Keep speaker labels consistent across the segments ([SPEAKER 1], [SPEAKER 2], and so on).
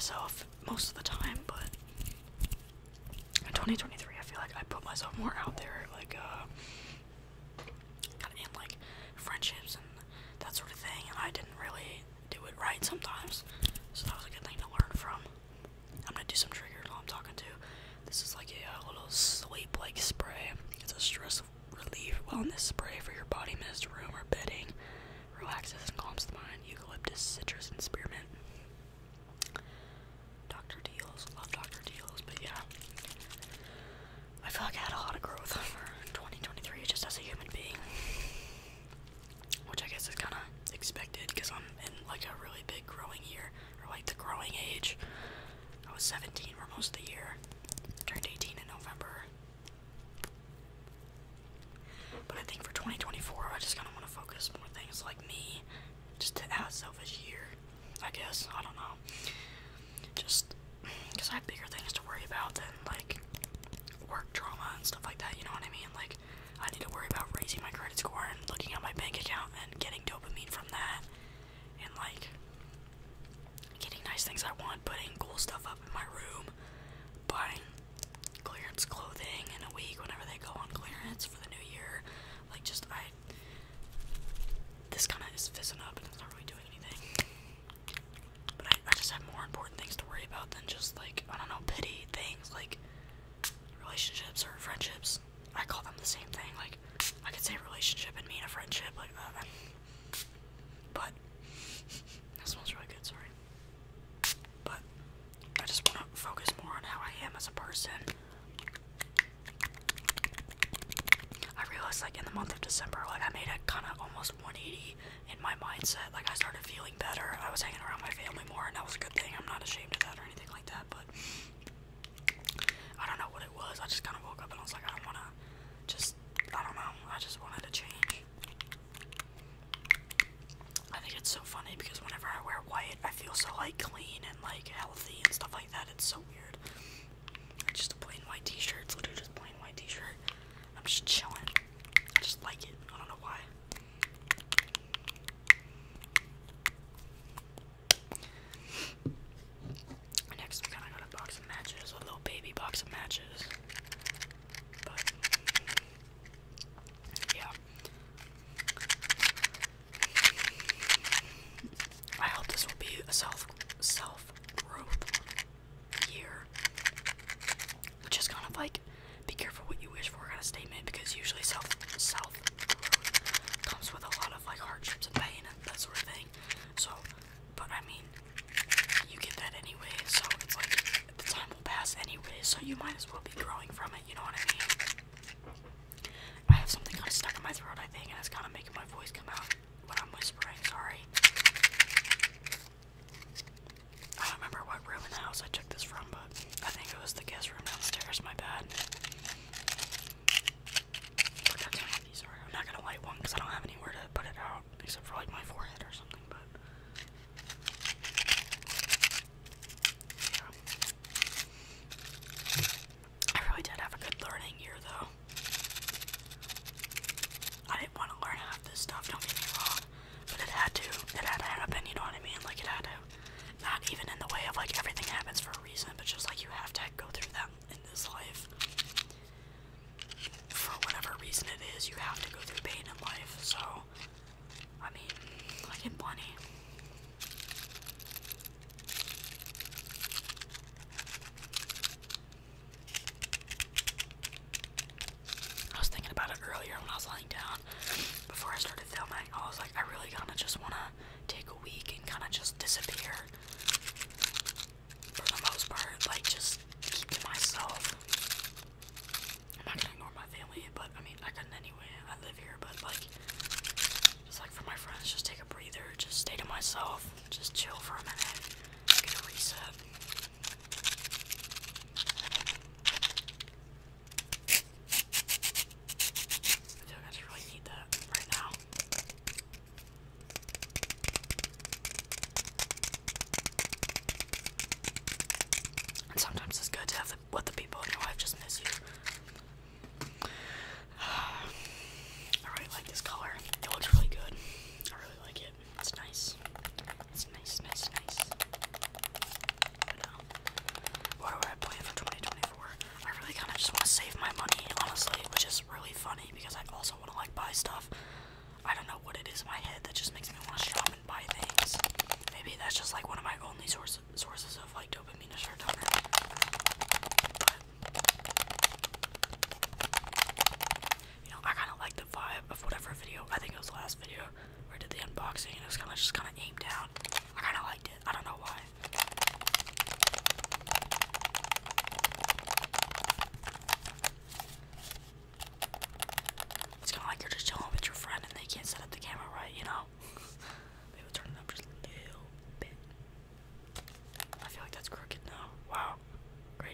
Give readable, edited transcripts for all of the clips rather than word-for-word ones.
[SPEAKER 1] myself most of the time, but in 2023, I feel like I put myself more out there, like, kind of in, like, friendships and that sort of thing, and I didn't really do it right sometimes, so that was a good thing to learn from. I'm gonna do some triggers while I'm talking to. This is like a little sleep-like spray. It's a stress relief wellness spray for your body, mist, room, or bedding. Relaxes and calms the mind. Eucalyptus, citrus, and spearmint. Dr. Deals. Love Dr. Deals, but yeah. I feel like I had a lot of growth for 2023 just as a human being. Which I guess is kind of expected because I'm in like a really big growing year. Or like the growing age. I was 17 for most of the year. Turned 18 in November. But I think for 2024, I just kind of want to focus more things like me. Just to have a selfish year, I guess. I don't know. Just because I have bigger things to worry about than like work trauma and stuff like that, you know what I mean? Like, I need to worry about raising my credit score and looking at my bank account and getting dopamine from that. And like, getting nice things I want, putting cool stuff up in my room, buying clearance clothing in a week whenever they go on clearance for the new year. Like, just, this kind of is fizzing up and it's not really doing anything. But I just have more important things to worry about than just, like, I don't know, petty things, like relationships or friendships. I call them the same thing. Like, I could say relationship and mean a friendship, like, but, that smells really good, sorry. But, I just want to focus more on how I am as a person. I realized, like, in the month of December, like, I made a kind of almost 180 in my mindset. Like, I started feeling better. I was hanging around my family more, and that was a good thing. I'm not ashamed of that or anything like that, but I don't know what it was. I just kind of woke up and I was like, I don't want to just, I don't know. I just wanted to change. I think it's so funny because whenever I wear white, I feel so, like, clean and, like, healthy and stuff like that. It's so weird. Just a plain white t-shirt. It's literally just plain white t-shirt. I'm just chilling. I just like it. I don't know why. Next, we kind of got a box of matches, a little baby box of matches. But yeah, I hope this will be a self growth year, which is kind of like be careful what you wish for kind of statement, because usually self growth comes with a lot of like hardships and pain and that sort of thing. So, but I mean, you get that anyway, so it's like the time will pass anyway, so you might as well be growing from it, you know what I mean? I have something kind of stuck in my throat, I think, and it's kind of making my voice come out when I'm whispering, sorry. I don't remember what room in the house I took this from, but I think it was the guest room downstairs, my bad. But that's how these are. I'm not gonna light one because I don't have anywhere to put it out, except for like my forehead or something, but yeah. I really did have a good learning year, though. I didn't want to learn half this stuff, don't get me wrong, but it had to happen, you know what I mean? Like, it had to, not even in the way of like everything happens for a reason, but just like you have to go through that in this life. For whatever reason it is, you have to go through pain in life, so, I mean, like in plenty. I was thinking about it earlier when I was lying down, before I started filming. I was like, I really kind of just want to take a week and kind of just disappear, for the most part, like, just keep to myself. I'm not gonna ignore my family, but, I mean, I couldn't anyway, I live here, but, like, just, like, for my friends, just take a breather, just stay to myself, just chill for a minute, get a reset. I feel like I just really need that right now. And sometimes it's good to have let the people in your life just miss you. I really like this color. It looks really good. I really like it. It's nice. It's nice, nice, nice. But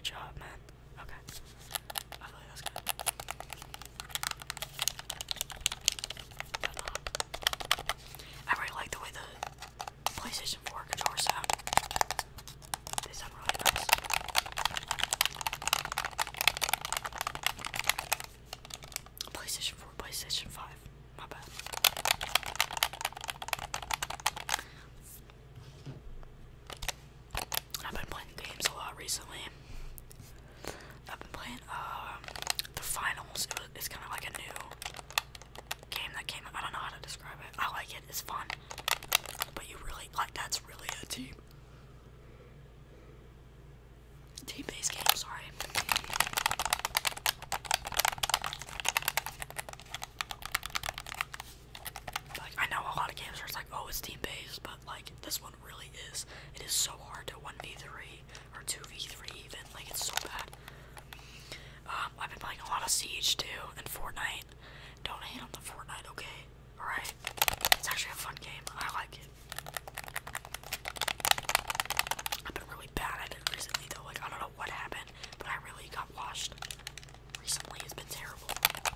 [SPEAKER 1] job, man. Okay. I feel like that's good. But, I really like the way the PlayStation 4 controllers sound. They sound really nice. PlayStation 4, PlayStation 5. My bad. I've been playing games a lot recently. I've been playing the finals. It's kind of like a new game that came out. I don't know how to describe it. I like it. It's fun. But you really like that's really a team-based game. Sorry. Like I know a lot of games where it's like, oh, it's team-based, but like this one really is. It is so hard to 1v3 or 2v3 even. Like it's so bad. I've been playing a lot of Siege too and Fortnite. Don't hate on the Fortnite, okay? Alright? It's actually a fun game. I like it. I've been really bad at it recently though. Like I don't know what happened, but I really got washed. Recently it's been terrible.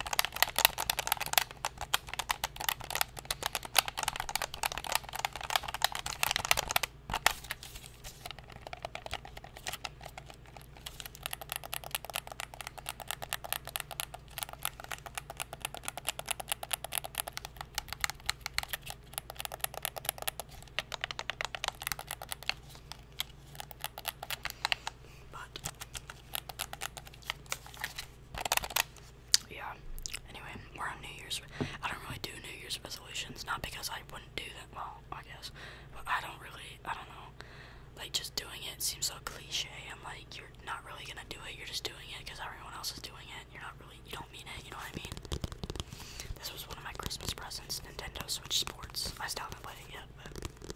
[SPEAKER 1] Yeah. Anyway, we're on New Year's. I don't really do New Year's resolutions, not because I wouldn't do that. Well, I guess, but I don't know. Like just doing it seems so cliche. And like you're not really gonna do it. You're just doing it because everyone else is doing it. You don't mean it. You know what I mean? This was one of my Christmas presents, Nintendo Switch Sports. I still haven't played it yet, but.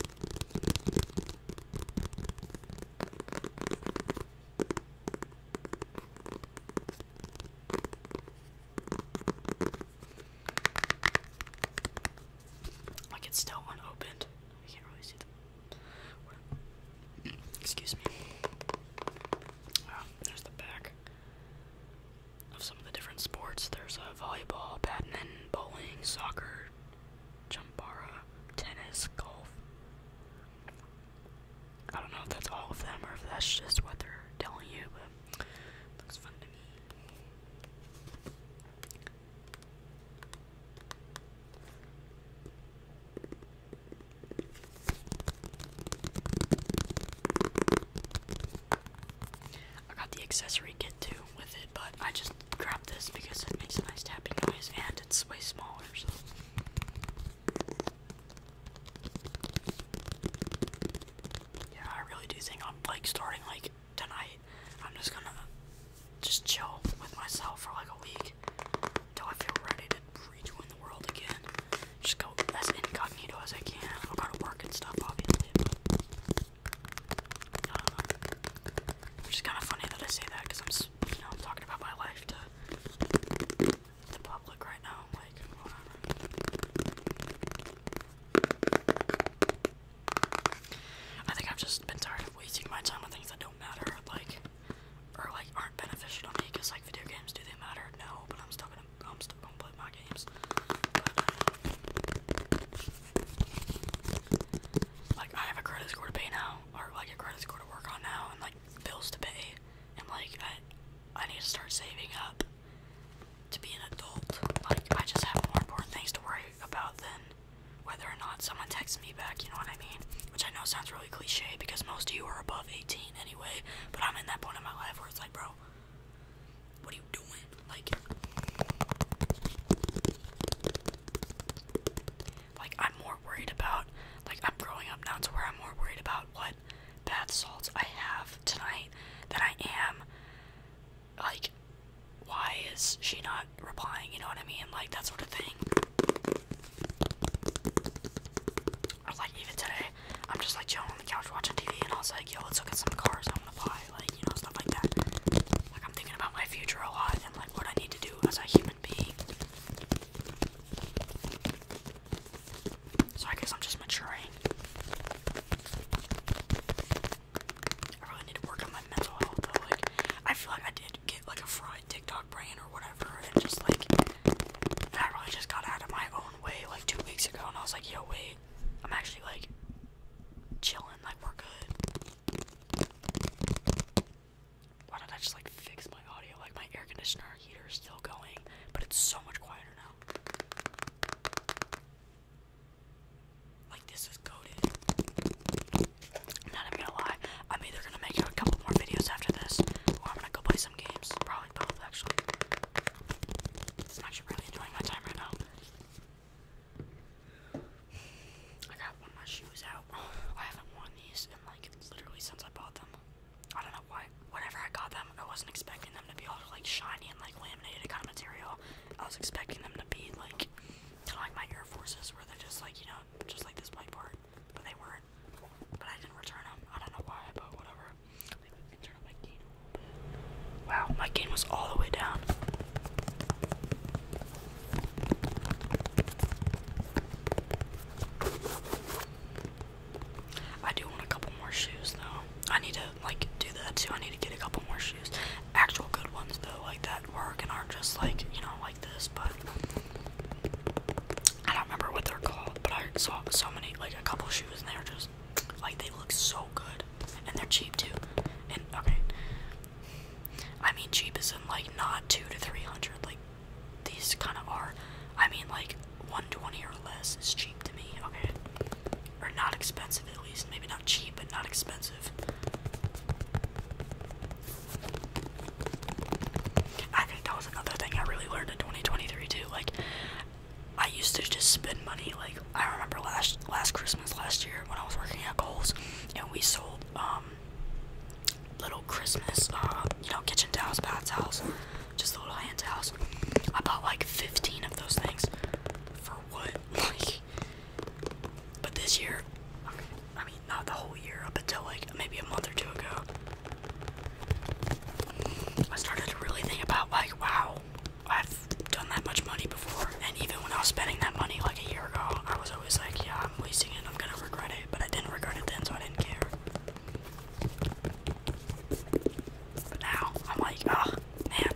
[SPEAKER 1] Like it's still unopened. I can't really see the. Excuse me. There's the back of some of the different sports. There's volleyball, badminton, bowling, soccer, jumpara, tennis, golf. I don't know if that's all of them or if that's just what they're telling you, but looks fun to me. I got the accessory kit too with it, but I just grabbed this because it makes a nice tapping noise and it's way smaller, so. Yeah, I really do think I'm like starting like tonight. I'm just gonna just chill with myself for like a week until I feel ready to rejoin the world again. Just go as incognito as I can. I'll go to work and stuff, obviously. Which is kind of funny that I say that because I'm talking about my life to the public right now. Like, whatever. I think I've just been tired of wasting my time on things that don't matter, like, or like aren't beneficial to me. Because like video games, do they matter? No, but I'm still gonna play my games. Like I have a credit score to pay now, or like a credit score to work on now, and like bills to pay, and like I need to start saving up to be an adult. Like I just have more important things to worry about than whether or not someone texts me back. You know what I mean? Which I know sounds really cliche because most of you are above 18 anyway. But I'm in that point in my life where it's like, bro, what are you doing? Like I'm more worried about, like I'm growing up now to where I'm more worried about what bath salts I have tonight than I am, like, why is she not replying, you know what I mean? Like that sort of thing. Or like even today, I'm just like chilling on the couch watching TV and I was like, yo, let's look at some cars I want to buy, like, you know, stuff like that. Like I'm thinking about my future a lot and like what I need to do as a human being. So I guess I'm just maturing. like do that too. I need to get a couple more shoes, actual good ones though, like that work and aren't just like, you know, like this. But I don't remember what they're called, but I saw so many, like a couple shoes, and they were just like, they look so good, and they're cheap too. And okay, I mean cheap is in like not 200 to 300, like these kind of are. I mean like 120 or less is cheap to me, okay? Or not expensive at least. Maybe not cheap, but not expensive. I think that was another thing I really learned in 2023 too. Like, I used to just spend money. Like, I remember last Christmas last year when I was working at Kohl's, and we sold little Christmas, you know, kitchen towels, bath towels, just little hand towels. I bought like 15 of those things. For what? Like, but this year, I mean, not the whole year, up until like maybe a month or two ago, I started to really think about like, wow, I've done that much money before. And even when I was spending that money like a year ago, I was always like, yeah, I'm wasting it, I'm gonna regret it. But I didn't regret it then, so I didn't care. But now, I'm like, ah, man.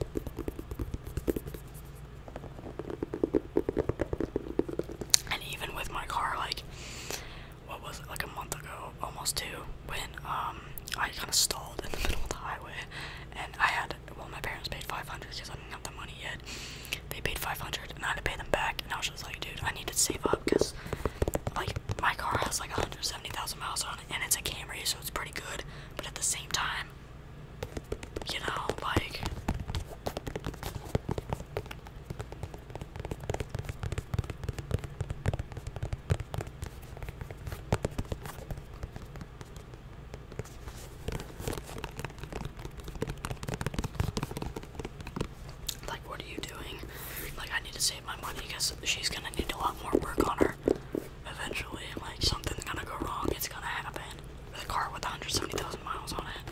[SPEAKER 1] And even with my car, like, what was it, like a month ago, almost two, when I kind of stalled in the middle of the highway, and I had, well, my parents paid $500 because I didn't have the money yet. They paid $500 and I had to pay them back, and I was just like, dude, I need to save up because, like, my car has like 170,000 miles on it, and it's a Camry, so it's pretty good, but at the same time, you know, like, what are you doing? Like, I need to save my money because she's gonna need a lot more work on her eventually. Like, something's gonna go wrong, it's gonna happen. With a car with 170,000 miles on it.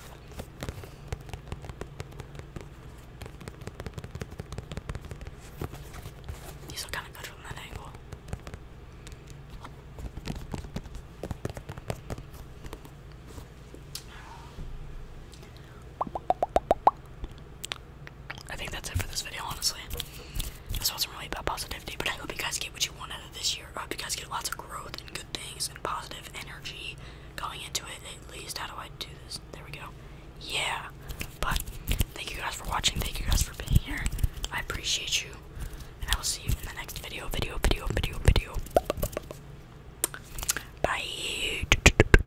[SPEAKER 1] These look kind of good from that angle. I think that's it for this video, honestly. This wasn't really about positivity, but I hope you guys get what you want out of this year. I hope you guys get lots of growth and good things and positive energy going into it, at least. How do I do this? There we go. Yeah. But thank you guys for watching. Thank you guys for being here. I appreciate you.